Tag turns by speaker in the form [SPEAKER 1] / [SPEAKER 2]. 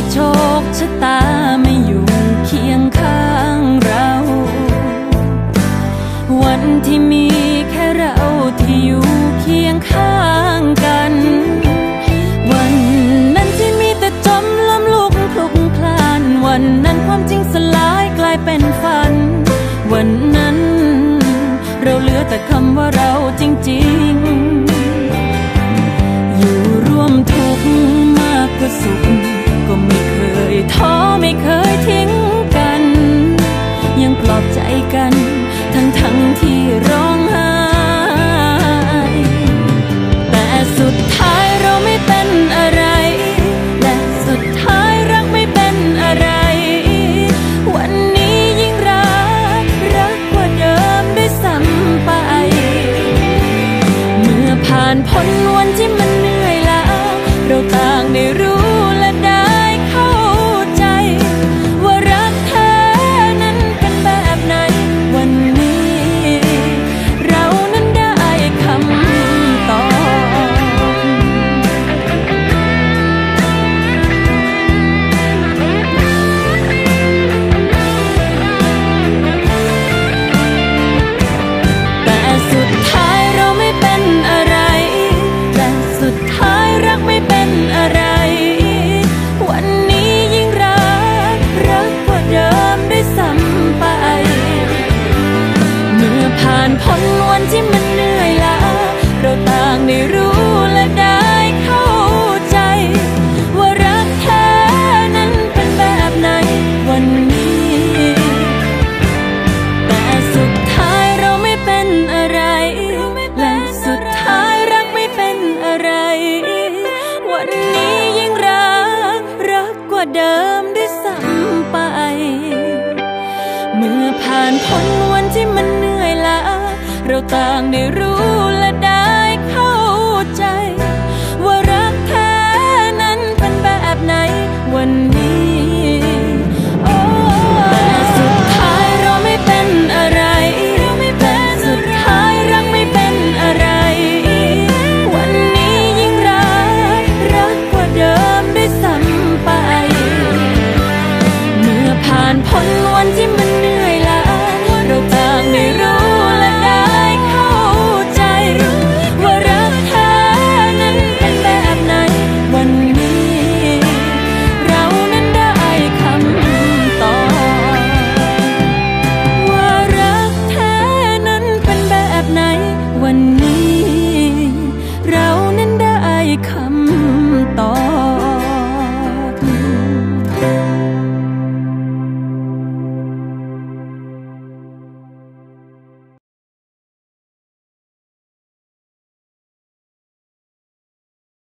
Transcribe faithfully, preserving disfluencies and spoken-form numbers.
[SPEAKER 1] โชคชะตาไม่อยู่เคียงข้างเราวันที่มีแค่เราที่อยู่เคียงข้างกันวันนั้นที่มีแต่จมล้มลุกคลุกคลานวันนั้นความจริงสลายกลายเป็นฝันวันนั้นเราเหลือแต่คำว่าเราจริงๆอยู่ร่วมทุกข์มากกว่าสุขก็ไม่เคยท้อไม่เคยทิ้งกันยังปลอบใจกันทั้งทั้งที่ร้องไห้แต่สุดท้ายเราไม่เป็นอะไรและสุดท้ายรักไม่เป็นอะไรวันนี้ยิ่งรักรักกว่าเดิมด้วยซ้ำไปเมื่อผ่านพ้นวันที่มันเหนื่อยล้าเราต่างได้รู้และได้เข้าใจว่ารักแท้นั้นเป็นแบบไหนวันนี้เรานั้นได้คำตอบแต่สุดท้ายเราไม่เป็นอะไรและสุดท้ายรักไม่เป็นอะไรวันนี้ยิ่งรักรักกว่าเดิมด้วยซ้ำไปเมื่อผ่านพ้นวันที่มันเหนื่อยล้าเราต่างได้รู้และได้เข้าใจว่ารักแท้นั้นเป็นแบบไหนวันนี้แต่สุดท้ายเราไม่เป็นอะไรและสุดท้ายรักไม่เป็นอะไรวันนี้ยิ่งรักรักกว่าเดิมด้วยซ้ำไปเมื่อผ่านพ้นวันที่มันเหนื่อยล้าเราต่างได้รู้